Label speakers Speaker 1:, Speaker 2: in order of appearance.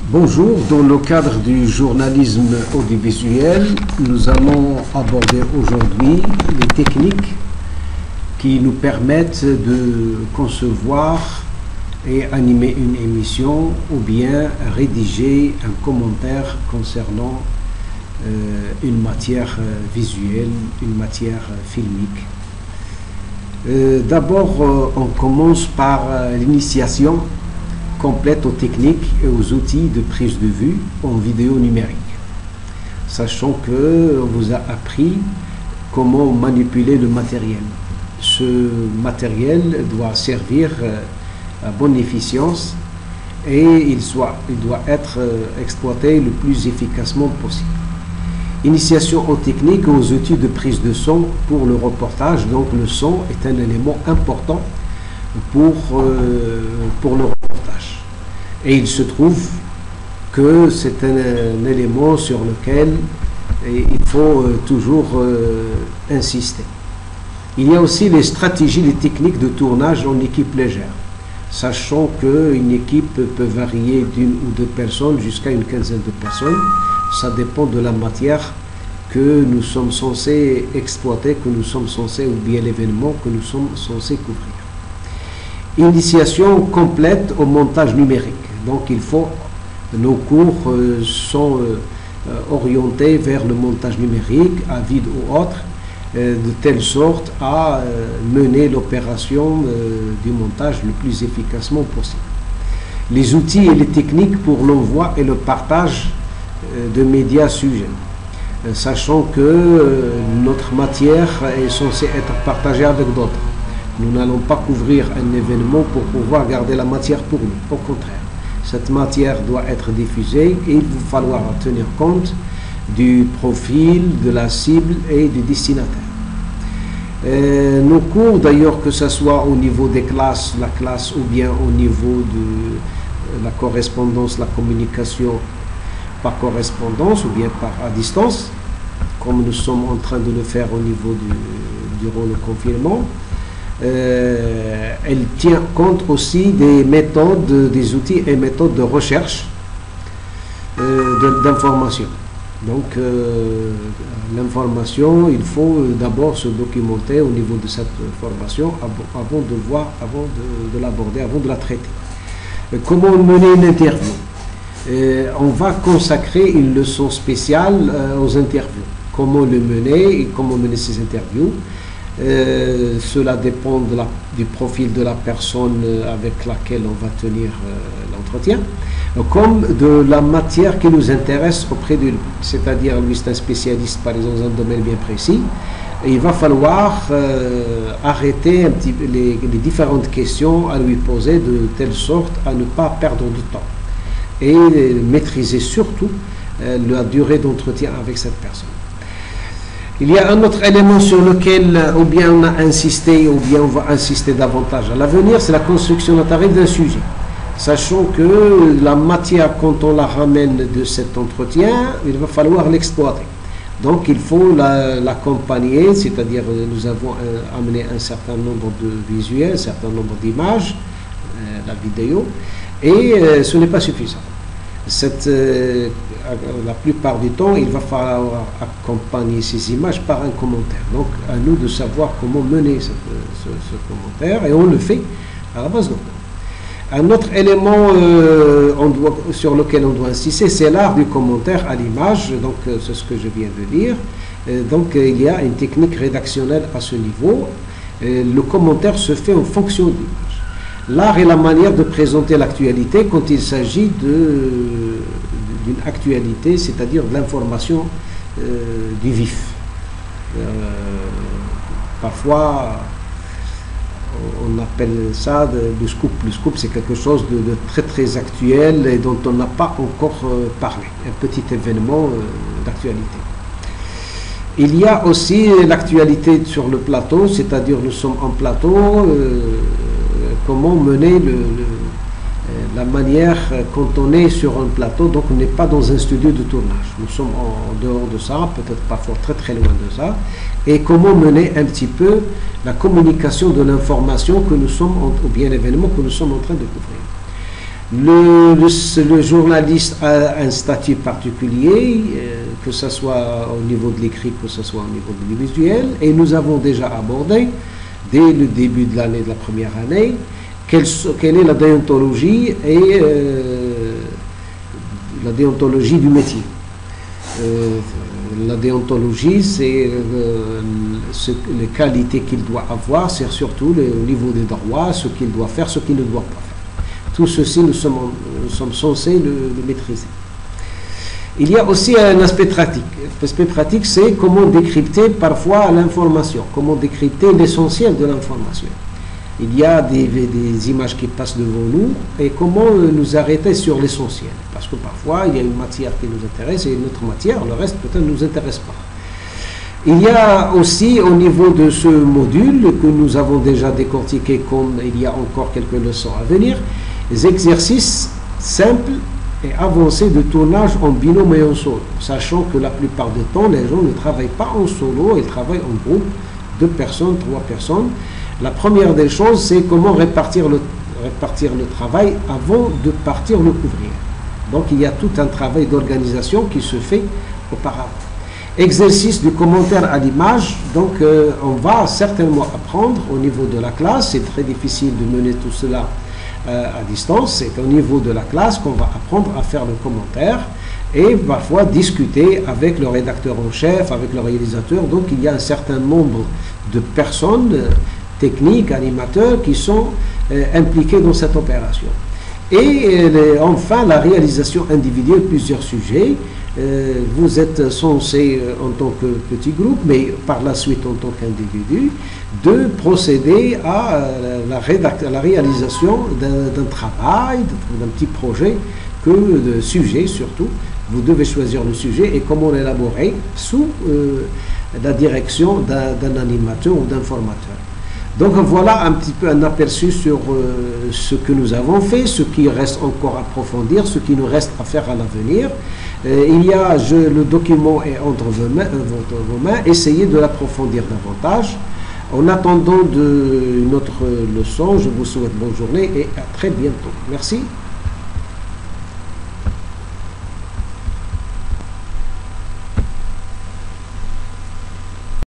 Speaker 1: Bonjour, dans le cadre du journalisme audiovisuel, nous allons aborder aujourd'hui les techniques qui nous permettent de concevoir et animer une émission ou bien rédiger un commentaire concernant une matière visuelle, une matière filmique. D'abord, on commence par l'initiation complète aux techniques et aux outils de prise de vue en vidéo numérique. Sachant que on vous a appris comment manipuler le matériel. Ce matériel doit servir à bonne efficience et il doit être exploité le plus efficacement possible. Initiation aux techniques et aux outils de prise de son pour le reportage. Donc le son est un élément important pour le reportage. Et il se trouve que c'est un élément sur lequel il faut toujours insister. Il y a aussi les stratégies, les techniques de tournage en équipe légère, sachant qu'une équipe peut varier d'une ou deux personnes jusqu'à une quinzaine de personnes. Ça dépend de la matière que nous sommes censés exploiter, ou bien l'événement que nous sommes censés couvrir. Initiation complète au montage numérique. Donc nos cours sont orientés vers le montage numérique, à vide ou autre, de telle sorte à mener l'opération du montage le plus efficacement possible. Les outils et les techniques pour l'envoi et le partage de médias sujets, sachant que notre matière est censée être partagée avec d'autres. Nous n'allons pas couvrir un événement pour pouvoir garder la matière pour nous. Au contraire, cette matière doit être diffusée et il va falloir tenir compte du profil, de la cible et du destinataire. Nos cours, d'ailleurs, que ce soit au niveau des classes, la classe, ou bien au niveau de la correspondance, la communication par correspondance ou bien à distance, comme nous sommes en train de le faire au niveau durant le confinement, elle tient compte aussi des méthodes, des outils et méthodes de recherche d'information. Donc l'information, il faut d'abord se documenter au niveau de cette formation avant de l'aborder, avant de la traiter. Comment mener une interview? On va consacrer une leçon spéciale aux interviews. Comment le mener et comment mener ces interviews. Cela dépend du profil de la personne avec laquelle on va tenir l'entretien, comme de la matière qui nous intéresse auprès de lui. C'est-à-dire, lui, c'est un spécialiste, par exemple, dans un domaine bien précis. Et il va falloir arrêter un petit les différentes questions à lui poser de telle sorte à ne pas perdre de temps. Et maîtriser surtout la durée d'entretien avec cette personne. Il y a un autre élément sur lequel ou bien on a insisté ou bien on va insister davantage à l'avenir, c'est la construction notariée d'un sujet. Sachant que la matière, quand on la ramène de cet entretien, il va falloir l'exploiter. Donc il faut l'accompagner, c'est-à-dire nous avons amené un certain nombre de visuels, un certain nombre d'images, la vidéo, et ce n'est pas suffisant. La plupart du temps, il va falloir accompagner ces images par un commentaire. Donc, à nous de savoir comment mener ce commentaire, et on le fait à la base. Un autre élément sur lequel on doit insister, c'est l'art du commentaire à l'image. Donc, c'est ce que je viens de dire. Donc, il y a une technique rédactionnelle à ce niveau. Le commentaire se fait en fonction de l'image. L'art est la manière de présenter l'actualité quand il s'agit d'une actualité, c'est-à-dire de l'information du vif. Parfois, on appelle ça le scoop. Le scoop, c'est quelque chose de très très actuel et dont on n'a pas encore parlé. Un petit événement d'actualité. Il y a aussi l'actualité sur le plateau, c'est-à-dire nous sommes en plateau. Comment mener la manière quand on est sur un plateau, donc on n'est pas dans un studio de tournage. Nous sommes en dehors de ça, peut-être parfois très très loin de ça. Et comment mener un petit peu la communication de l'information que nous sommes, ou bien l'événement que nous sommes en train de couvrir. Le journaliste a un statut particulier, que ce soit au niveau de l'écrit, que ce soit au niveau du visuel, et nous avons déjà abordé, dès le début de l'année, de la première année, quelle est la déontologie et la déontologie du métier. La déontologie, c'est les qualités qu'il doit avoir, c'est surtout au niveau des droits, ce qu'il doit faire, ce qu'il ne doit pas faire. Tout ceci, nous sommes censés le maîtriser. Il y a aussi un aspect pratique. L'aspect pratique, c'est comment décrypter parfois l'information, comment décrypter l'essentiel de l'information. Il y a des images qui passent devant nous et comment nous arrêter sur l'essentiel. Parce que parfois, il y a une matière qui nous intéresse et une autre matière, le reste peut-être ne nous intéresse pas. Il y a aussi au niveau de ce module que nous avons déjà décortiqué, comme il y a encore quelques leçons à venir, les exercices simples et avancés de tournage en binôme et en solo, sachant que la plupart du temps, les gens ne travaillent pas en solo, ils travaillent en groupe, 2 personnes, 3 personnes. La première des choses, c'est comment répartir le travail avant de partir le couvrir. Donc, il y a tout un travail d'organisation qui se fait auparavant. Exercice du commentaire à l'image, donc on va certainement apprendre au niveau de la classe, c'est très difficile de mener tout cela à distance, c'est au niveau de la classe qu'on va apprendre à faire le commentaire et parfois discuter avec le rédacteur en chef, avec le réalisateur. Donc il y a un certain nombre de personnes, techniques, animateurs qui sont impliqués dans cette opération. Et enfin la réalisation individuelle, plusieurs sujets. Vous êtes censé en tant que petit groupe, mais par la suite en tant qu'individu, de procéder à la réalisation d'un travail, d'un petit projet, de sujet surtout. Vous devez choisir le sujet et comment l'élaborer sous la direction d'un animateur ou d'un formateur. Donc voilà un petit peu un aperçu sur ce que nous avons fait, ce qui reste encore à approfondir, ce qui nous reste à faire à l'avenir. Le document est entre vos mains, essayez de l'approfondir davantage. En attendant une autre leçon, je vous souhaite bonne journée et à très bientôt. Merci.